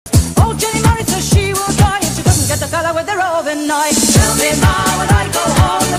Old Jenny Murray says she will die if she doesn't get the fella with the roving eye. Tell me, Ma, when I go home,